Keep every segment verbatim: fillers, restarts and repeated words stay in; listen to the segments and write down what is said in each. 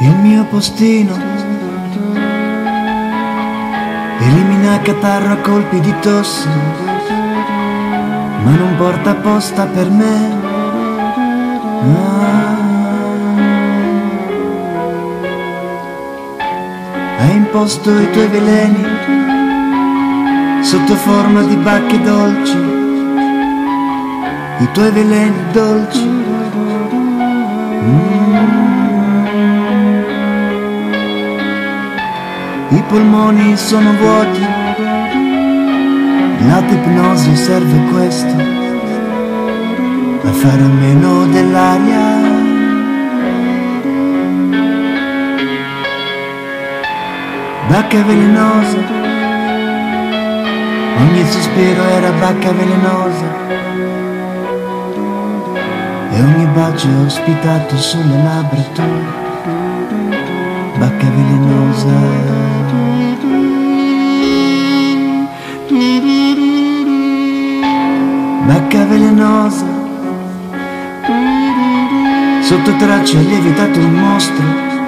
il mio postino elimina catarro a colpi di tosse, ma non porta apposta per me. Ah. Hai imposto i tuoi veleni sotto forma di bacche dolci, i tuoi veleni dolci. Mm. I polmoni sono vuoti, la ipnosi serve questo, a fare a meno dell'aria. Bacca velenosa, ogni sospiro era bacca velenosa, e ogni bacio ospitato sulle labbra tue, bacca velenosa. Bacca velenosa, sotto traccia hai lievitato un mostro,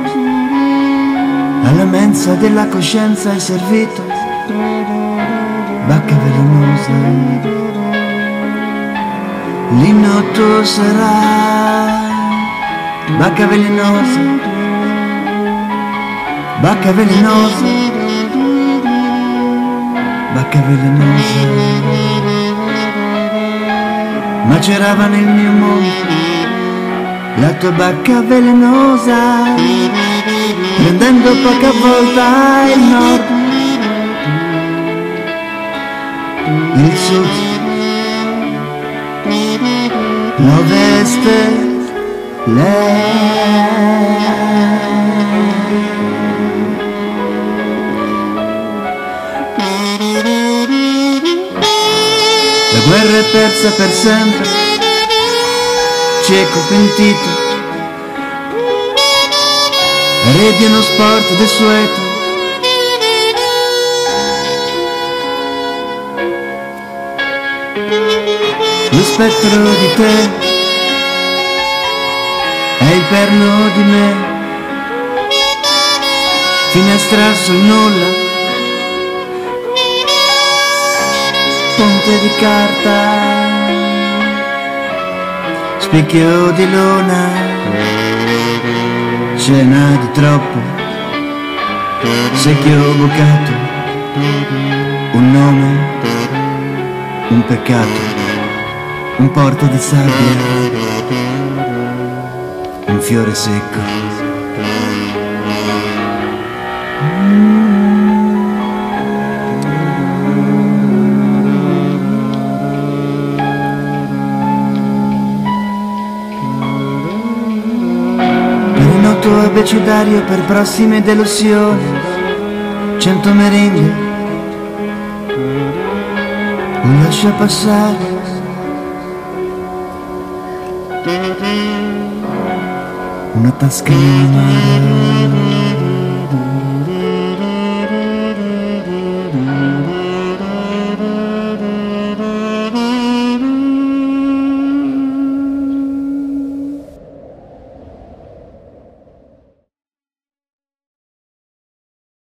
alla mensa della coscienza hai servito, bacca velenosa. L'inno tuo sarà bacca velenosa, bacca velenosa, bacca velenosa. Macerava nel mio mondo la tua bacca velenosa, prendendo poca volta il nord, il sud, l'ovest, l'est. La guerra è persa per sempre, cieco pentito, eredi uno sport desueto. Lo spettro di te è il perno di me, finestra sul nulla, ponte di carta, specchio di luna, cena di troppo, secchio bucato, un nome, un peccato, un porto di sabbia, un fiore secco. Noto abecedario per prossime delusioni, cento meringhe, un lascia passare, una tasca in mano.